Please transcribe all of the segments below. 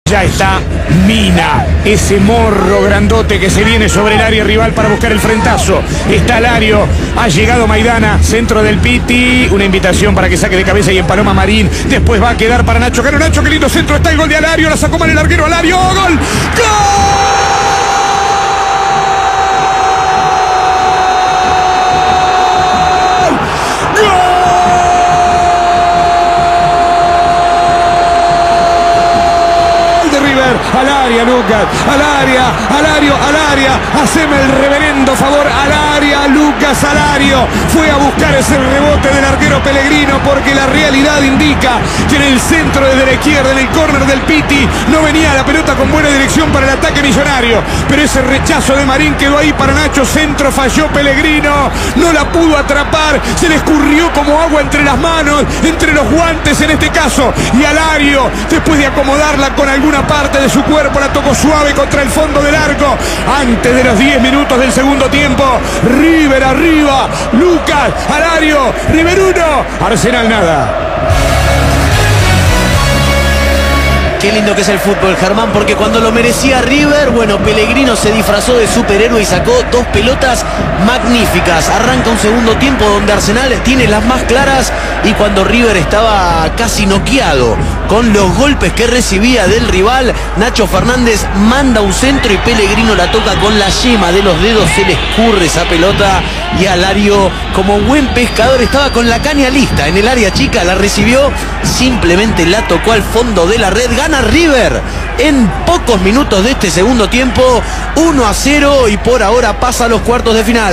Ya está Mina, ese morro grandote que se viene sobre el área rival para buscar el frentazo. Está Alario, ha llegado Maidana, centro del Piti. Una invitación para que saque de cabeza y en Paloma Marín. Después va a quedar para Nacho Cano. Nacho, qué lindo centro, está el gol de Alario. La sacó mal el arquero Alario. ¡Gol! ¡Gol! Al área, Lucas, al área, haceme el reverendo favor, al área, Lucas Alario, fue a buscar ese rebote del arquero Pellegrino, porque la realidad indica que en el centro desde la izquierda, en el córner del Piti, no venía la pelota con buena dirección para el ataque millonario, pero ese rechazo de Marín quedó ahí para Nacho, centro, falló Pellegrino, no la pudo atrapar, se le escurrió como agua entre las manos, entre los guantes en este caso, y Alario, después de acomodarla con alguna parte de su cuerpo, la tocó suave contra el fondo del arco, antes de los 10 minutos del segundo tiempo. River arriba, Lucas, Alario, River 1, Arsenal nada. Qué lindo que es el fútbol, Germán, porque cuando lo merecía River, bueno, Pellegrino se disfrazó de superhéroe y sacó dos pelotas magníficas. Arranca un segundo tiempo donde Arsenal tiene las más claras y cuando River estaba casi noqueado con los golpes que recibía del rival, Nacho Fernández manda un centro y Pellegrino la toca con la yema de los dedos, se le escurre esa pelota y Alario, como buen pescador, estaba con la caña lista en el área chica, la recibió, simplemente la tocó al fondo de la red. Gana River en pocos minutos de este segundo tiempo, 1-0 y por ahora pasa a los cuartos de final.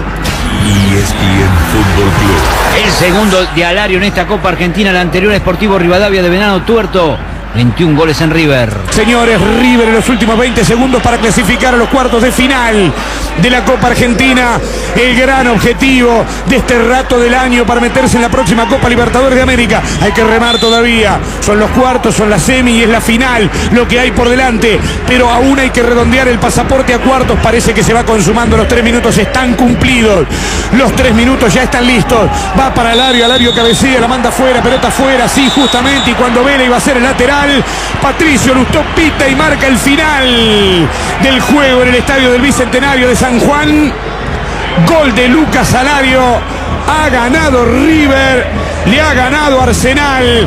ESPN Fútbol Club. El segundo de Alario en esta Copa Argentina, la anterior Sportivo Rivadavia de Venado Tuerto. 21 goles en River. Señores, River en los últimos 20 segundos para clasificar a los cuartos de final de la Copa Argentina. El gran objetivo de este rato del año para meterse en la próxima Copa Libertadores de América. Hay que remar todavía. Son los cuartos, son la semi y es la final lo que hay por delante. Pero aún hay que redondear el pasaporte a cuartos. Parece que se va consumando. Los 3 minutos están cumplidos. Los 3 minutos ya están listos. Va para Alario, Alario cabecea, la manda afuera, pelota afuera, sí, justamente. Y cuando Vela iba a ser el lateral, Patricio Lustó pita y marca el final del juego en el estadio del Bicentenario de San Juan. Gol de Lucas Alario. Ha ganado River, le ha ganado Arsenal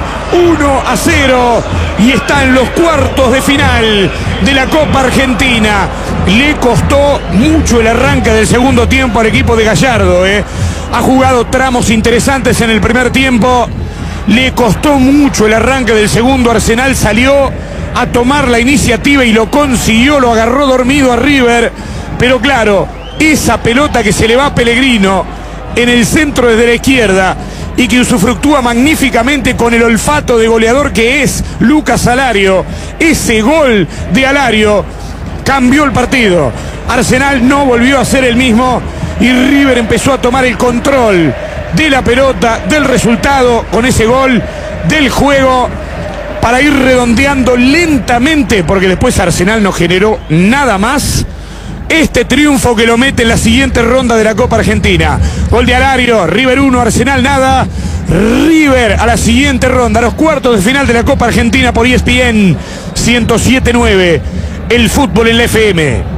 1-0 y está en los cuartos de final de la Copa Argentina. Le costó mucho el arranque del segundo tiempo al equipo de Gallardo. Ha jugado tramos interesantes en el primer tiempo. Le costó mucho el arranque del segundo. Arsenal salió a tomar la iniciativa y lo consiguió, lo agarró dormido a River. Pero claro, esa pelota que se le va a Pellegrino en el centro desde la izquierda y que usufructúa magníficamente con el olfato de goleador que es Lucas Alario, ese gol de Alario cambió el partido. Arsenal no volvió a ser el mismo y River empezó a tomar el control de la pelota, del resultado, con ese gol, del juego, para ir redondeando lentamente, porque después Arsenal no generó nada más. Este triunfo que lo mete en la siguiente ronda de la Copa Argentina. Gol de Alario, River 1, Arsenal nada. River a la siguiente ronda, a los cuartos de final de la Copa Argentina por ESPN 107.9. El fútbol en la FM.